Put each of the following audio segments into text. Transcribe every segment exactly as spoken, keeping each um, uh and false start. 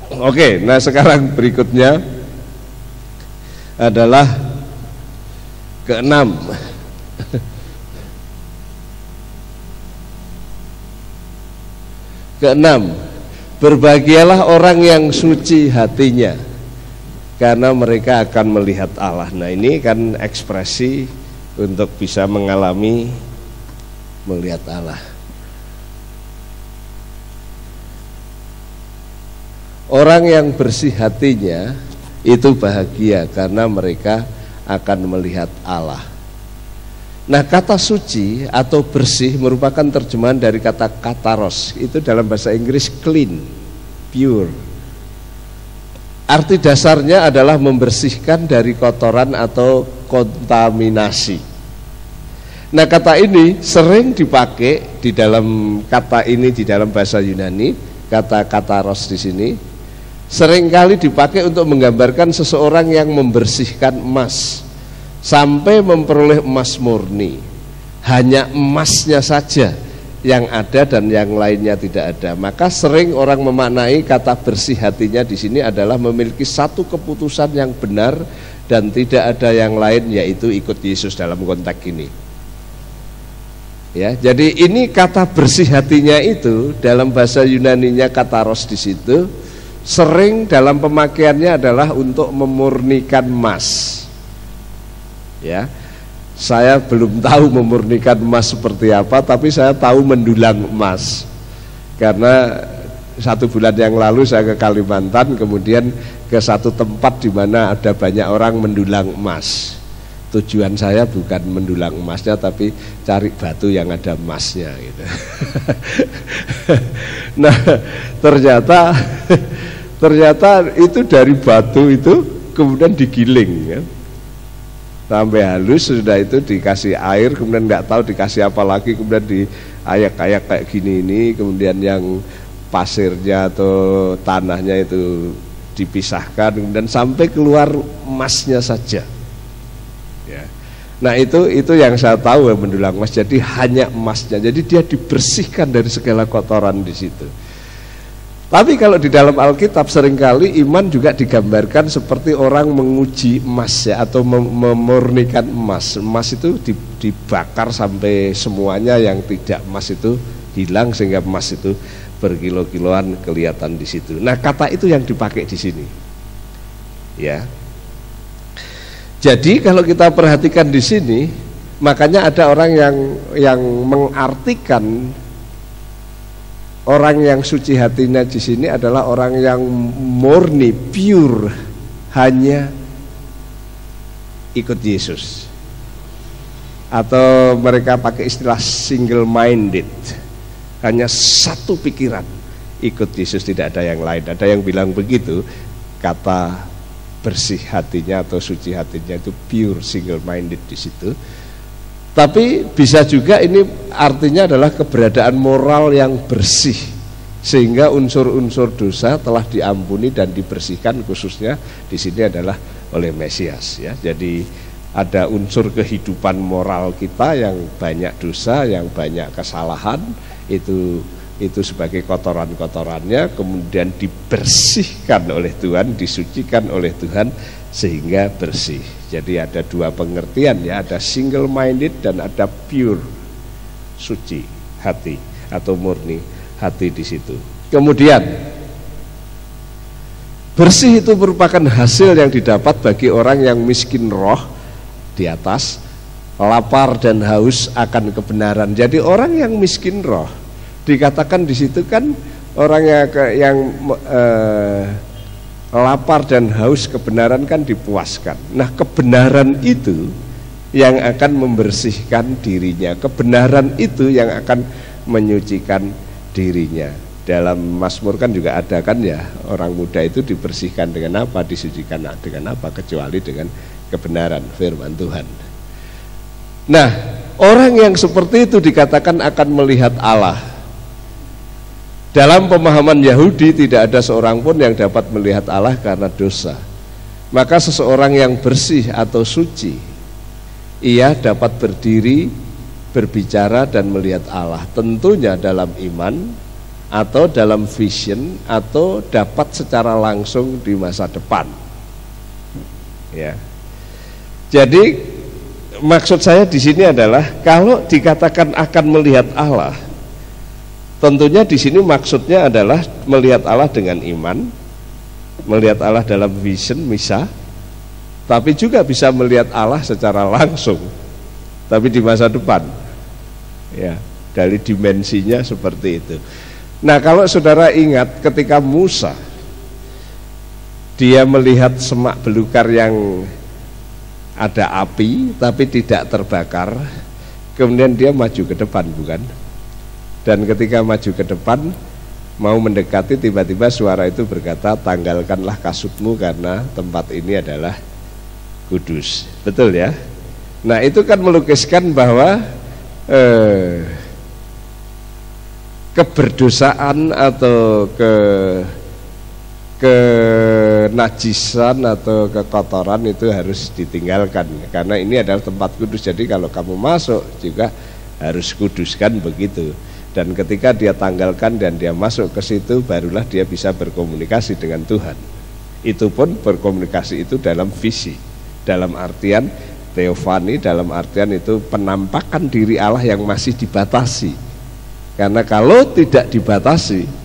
Oke, nah sekarang berikutnya adalah keenam. Keenam, berbahagialah orang yang suci hatinya, karena mereka akan melihat Allah. Nah ini kan ekspresi untuk bisa mengalami melihat Allah. Orang yang bersih hatinya itu bahagia karena mereka akan melihat Allah. Nah kata suci atau bersih merupakan terjemahan dari kata kataros. Itu dalam bahasa Inggris clean, pure. Arti dasarnya adalah membersihkan dari kotoran atau kontaminasi. Nah kata ini sering dipakai di dalam kata ini di dalam bahasa Yunani, kata kataros di sini seringkali dipakai untuk menggambarkan seseorang yang membersihkan emas sampai memperoleh emas murni. Hanya emasnya saja yang ada dan yang lainnya tidak ada. Maka sering orang memaknai kata bersih hatinya di sini adalah memiliki satu keputusan yang benar dan tidak ada yang lain, yaitu ikut Yesus dalam konteks ini. Ya, jadi ini kata bersih hatinya itu dalam bahasa Yunaninya kataros di situ sering dalam pemakaiannya adalah untuk memurnikan emas. Ya, saya belum tahu memurnikan emas seperti apa, tapi saya tahu mendulang emas. Karena satu bulan yang lalu saya ke Kalimantan, kemudian ke satu tempat di mana ada banyak orang mendulang emas. Tujuan saya bukan mendulang emasnya, tapi cari batu yang ada emasnya gitu. Nah, ternyata ternyata itu dari batu itu kemudian digiling ya. Sampai halus, sudah itu dikasih air, kemudian nggak tahu dikasih apa lagi, kemudian diayak-ayak kayak gini ini, kemudian yang pasirnya atau tanahnya itu dipisahkan, kemudian sampai keluar emasnya saja. Ya. Nah itu itu yang saya tahu ya, mendulang emas. Jadi hanya emasnya, jadi dia dibersihkan dari segala kotoran di situ. Tapi kalau di dalam Alkitab seringkali iman juga digambarkan seperti orang menguji emas ya, atau mem memurnikan emas. Emas itu dibakar sampai semuanya yang tidak emas itu hilang, sehingga emas itu berkilo-kiloan kelihatan di situ. Nah kata itu yang dipakai di sini. Ya. Jadi kalau kita perhatikan di sini, makanya ada orang yang yang mengartikan orang yang suci hatinya di sini adalah orang yang murni, pure, hanya ikut Yesus. Atau mereka pakai istilah single minded, hanya satu pikiran, ikut Yesus, tidak ada yang lain. Ada yang bilang begitu, kata bersih hatinya atau suci hatinya itu pure, single minded di situ. Tapi bisa juga ini artinya adalah keberadaan moral yang bersih, sehingga unsur-unsur dosa telah diampuni dan dibersihkan, khususnya di sini adalah oleh Mesias ya. Jadi ada unsur kehidupan moral kita yang banyak dosa, yang banyak kesalahan, itu itu sebagai kotoran-kotorannya kemudian dibersihkan oleh Tuhan, disucikan oleh Tuhan sehingga bersih. Jadi ada dua pengertian ya, ada single minded dan ada pure, suci hati atau murni hati di situ. Kemudian bersih itu merupakan hasil yang didapat bagi orang yang miskin roh di atas, lapar dan haus akan kebenaran. Jadi orang yang miskin roh dikatakan di situ kan orang yang, yang eh, lapar dan haus kebenaran kan dipuaskan. Nah kebenaran itu yang akan membersihkan dirinya, kebenaran itu yang akan menyucikan dirinya. Dalam Mazmur kan juga ada kan ya, orang muda itu dibersihkan dengan apa, disucikan dengan apa, kecuali dengan kebenaran firman Tuhan. Nah orang yang seperti itu dikatakan akan melihat Allah. Dalam pemahaman Yahudi tidak ada seorang pun yang dapat melihat Allah karena dosa. Maka seseorang yang bersih atau suci, ia dapat berdiri, berbicara dan melihat Allah. Tentunya dalam iman atau dalam vision, atau dapat secara langsung di masa depan. Ya. Jadi maksud saya di sini adalah kalau dikatakan akan melihat Allah, tentunya di sini maksudnya adalah melihat Allah dengan iman, melihat Allah dalam vision bisa, tapi juga bisa melihat Allah secara langsung, tapi di masa depan. Ya, dari dimensinya seperti itu. Nah, kalau saudara ingat ketika Musa dia melihat semak belukar yang ada api tapi tidak terbakar, kemudian dia maju ke depan, bukan? Dan ketika maju ke depan mau mendekati, tiba-tiba suara itu berkata, tanggalkanlah kasutmu karena tempat ini adalah kudus. Betul ya? Nah, itu kan melukiskan bahwa eh, keberdosaan atau ke kenajisan atau kekotoran itu harus ditinggalkan, karena ini adalah tempat kudus. Jadi kalau kamu masuk juga harus kuduskan, begitu. Dan ketika dia tanggalkan dan dia masuk ke situ, barulah dia bisa berkomunikasi dengan Tuhan. Itu pun berkomunikasi itu dalam visi, dalam artian teofani, dalam artian itu penampakan diri Allah yang masih dibatasi. Karena kalau tidak dibatasi,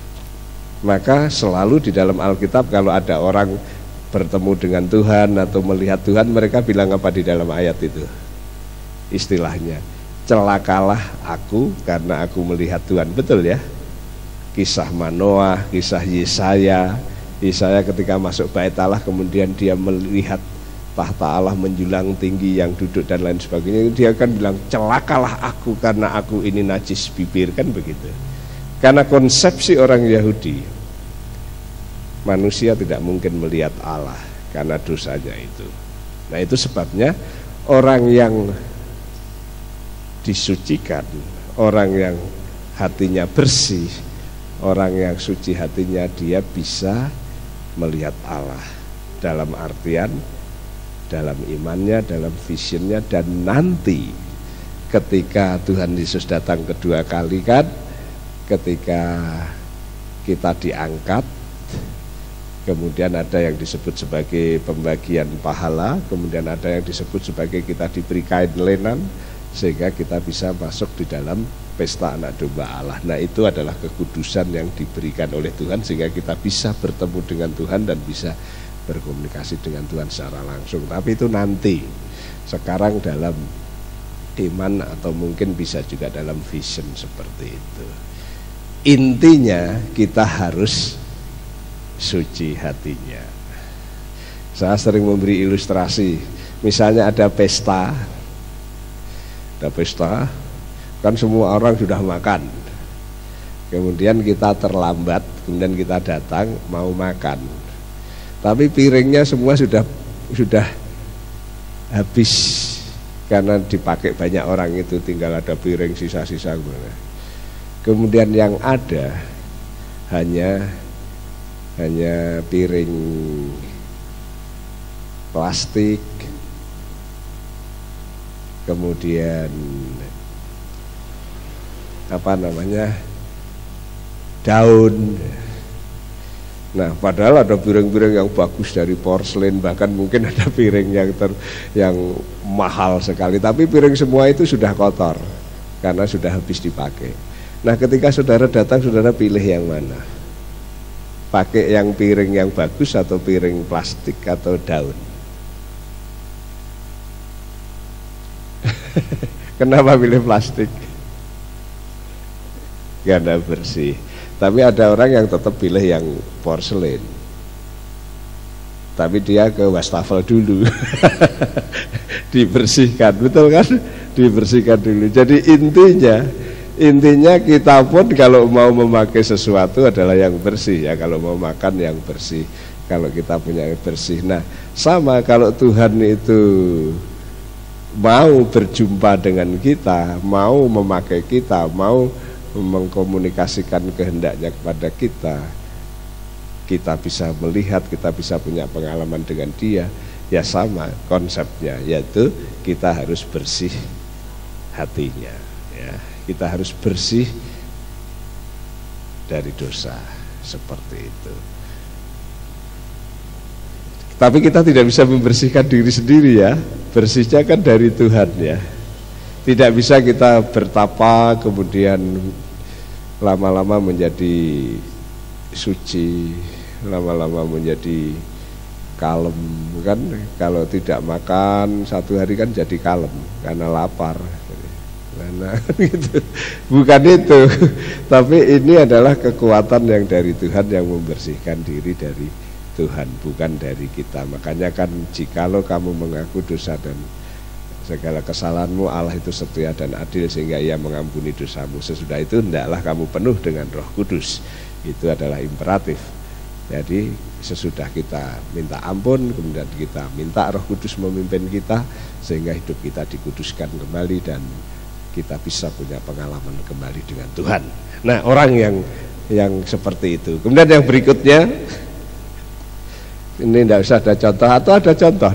maka selalu di dalam Alkitab kalau ada orang bertemu dengan Tuhan atau melihat Tuhan, mereka bilang apa di dalam ayat itu? Istilahnya, celakalah aku karena aku melihat Tuhan. Betul ya? Kisah Manoah, kisah Yesaya. Yesaya ketika masuk bait Allah, kemudian dia melihat tahta Allah menjulang tinggi yang duduk dan lain sebagainya, dia akan bilang, celakalah aku karena aku ini najis bibir, kan begitu. Karena konsepsi orang Yahudi, manusia tidak mungkin melihat Allah karena dosanya itu. Nah, itu sebabnya orang yang disucikan, orang yang hatinya bersih, orang yang suci hatinya, dia bisa melihat Allah dalam artian dalam imannya, dalam visionnya. Dan nanti ketika Tuhan Yesus datang kedua kali, kan ketika kita diangkat, kemudian ada yang disebut sebagai pembagian pahala, kemudian ada yang disebut sebagai kita diberi kain lenan, sehingga kita bisa masuk di dalam pesta anak domba Allah. Nah, itu adalah kekudusan yang diberikan oleh Tuhan, sehingga kita bisa bertemu dengan Tuhan dan bisa berkomunikasi dengan Tuhan secara langsung. Tapi itu nanti. Sekarang dalam iman, atau mungkin bisa juga dalam vision seperti itu. Intinya kita harus suci hatinya. Saya sering memberi ilustrasi, misalnya ada pesta, ada pesta, kan semua orang sudah makan, kemudian kita terlambat, kemudian kita datang mau makan, tapi piringnya semua sudah sudah habis karena dipakai banyak orang itu, tinggal ada piring sisa-sisa. Kemudian yang ada hanya hanya piring plastik, kemudian apa namanya, daun. Nah, padahal ada piring-piring yang bagus dari porselen, bahkan mungkin ada piring yang ter, yang mahal sekali, tapi piring semua itu sudah kotor karena sudah habis dipakai. Nah, ketika saudara datang, saudara pilih yang mana? Pakai yang piring yang bagus atau piring plastik atau daun? Kenapa pilih plastik? Karena bersih. Tapi ada orang yang tetap pilih yang porselen, tapi dia ke wastafel dulu. Dibersihkan, betul kan? Dibersihkan dulu. Jadi intinya Intinya kita pun kalau mau memakai sesuatu adalah yang bersih ya. Kalau mau makan yang bersih, kalau kita punya yang bersih. Nah, sama kalau Tuhan itu mau berjumpa dengan kita, mau memakai kita, mau mengkomunikasikan kehendaknya kepada kita, kita bisa melihat, kita bisa punya pengalaman dengan dia. Ya sama konsepnya, yaitu kita harus bersih hatinya ya. Kita harus bersih dari dosa, seperti itu. Tapi kita tidak bisa membersihkan diri sendiri ya, bersihnya kan dari Tuhan ya. Tidak bisa kita bertapa kemudian lama-lama menjadi suci, lama-lama menjadi kalem kan. Kalau tidak makan satu hari kan jadi kalem karena lapar. Nah, gitu. Bukan itu, tapi ini adalah kekuatan yang dari Tuhan yang membersihkan diri dari Tuhan, bukan dari kita. Makanya kan jikalau kamu mengaku dosa dan segala kesalahanmu, Allah itu setia dan adil sehingga ia mengampuni dosamu. Sesudah itu hendaklah kamu penuh dengan Roh Kudus. Itu adalah imperatif. Jadi sesudah kita minta ampun, kemudian kita minta Roh Kudus memimpin kita sehingga hidup kita dikuduskan kembali dan kita bisa punya pengalaman kembali dengan Tuhan. Nah, orang yang yang seperti itu. Kemudian yang berikutnya, ini tidak usah ada contoh atau ada contoh